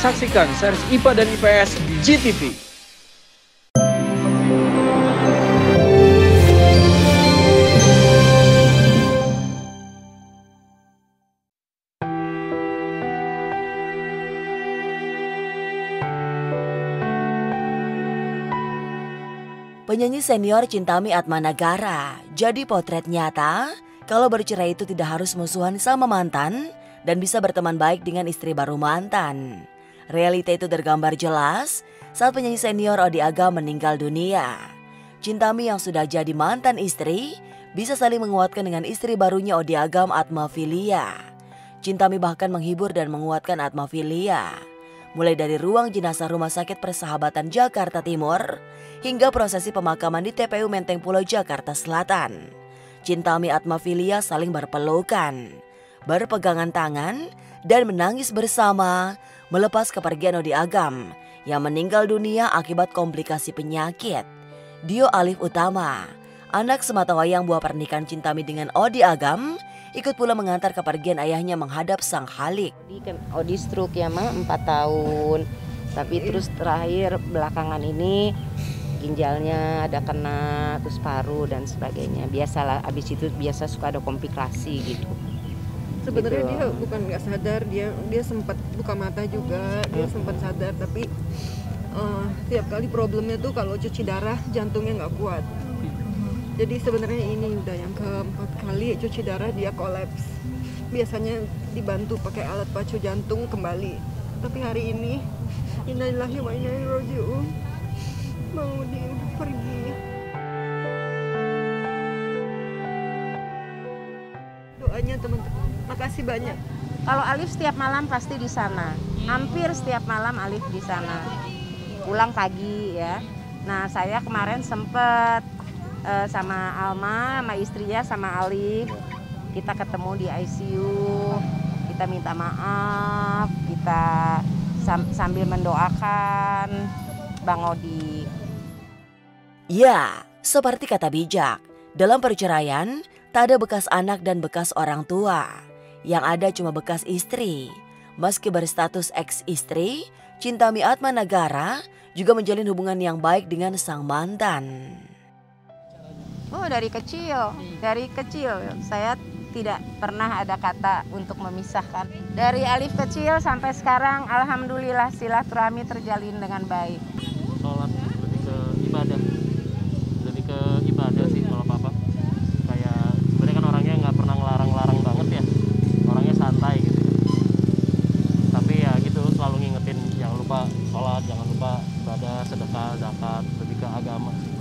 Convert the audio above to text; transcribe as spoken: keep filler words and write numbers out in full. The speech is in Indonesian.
Saksikan series I P A dan I P S di J T V. Penyanyi senior Chintami Atmanegara jadi potret nyata kalau bercerai itu tidak harus musuhan sama mantan dan bisa berteman baik dengan istri baru mantan. Realita itu tergambar jelas saat penyanyi senior Odi Agam meninggal dunia. Chintami yang sudah jadi mantan istri bisa saling menguatkan dengan istri barunya Odi Agam, Atmafilia. Chintami bahkan menghibur dan menguatkan Atmafilia. Mulai dari ruang jenazah Rumah Sakit Persahabatan Jakarta Timur hingga prosesi pemakaman di T P U Menteng Pulo Jakarta Selatan. Chintami Atmafilia saling berpelukan, berpegangan tangan dan menangis bersama melepas kepergian Odi Agam yang meninggal dunia akibat komplikasi penyakit. Dio Alif Utama, anak sematawayang buah pernikahan Chintami dengan Odi Agam, ikut pula mengantar kepergian ayahnya menghadap sang Khalik. Odi stroke ya ma, empat tahun. Tapi terus terakhir belakangan ini ginjalnya ada kena, terus paru dan sebagainya. Biasalah, abis itu biasa suka ada komplikasi gitu. Sebenarnya gitu. Dia bukan nggak sadar, dia dia sempat buka mata juga, dia Hmm. sempat sadar, tapi uh, tiap kali problemnya tuh kalau cuci darah jantungnya nggak kuat. Jadi sebenarnya ini udah yang keempat kali cuci darah dia kolaps. Biasanya dibantu pakai alat pacu jantung kembali. Tapi hari ini innalillahi wa inna ilaihi raji'un. Mau dia udah pergi. Doanya teman-teman. Makasih banyak. Kalau Alif setiap malam pasti di sana. Hampir setiap malam Alif di sana. Pulang pagi ya. Nah, saya kemarin sempet Uh, sama Alma, sama istrinya, sama Alif, kita ketemu di I C U, kita minta maaf, kita sam sambil mendoakan Bang Odi. Ya, seperti kata bijak, dalam perceraian tak ada bekas anak dan bekas orang tua. Yang ada cuma bekas istri. Meski berstatus ex-istri, Chintami Atmanegara juga menjalin hubungan yang baik dengan sang mantan. Oh, dari kecil, dari kecil saya tidak pernah ada kata untuk memisahkan. Dari Alif kecil sampai sekarang, alhamdulillah silaturahmi terjalin dengan baik. Sholat lebih ke ibadah, lebih ke ibadah sih kalau papa. Kayak sebenarnya kan orangnya nggak pernah ngelarang-larang banget ya, orangnya santai gitu. Tapi ya gitu selalu ngingetin jangan lupa sholat, jangan lupa ibadah, sedekah, zakat, lebih ke agama.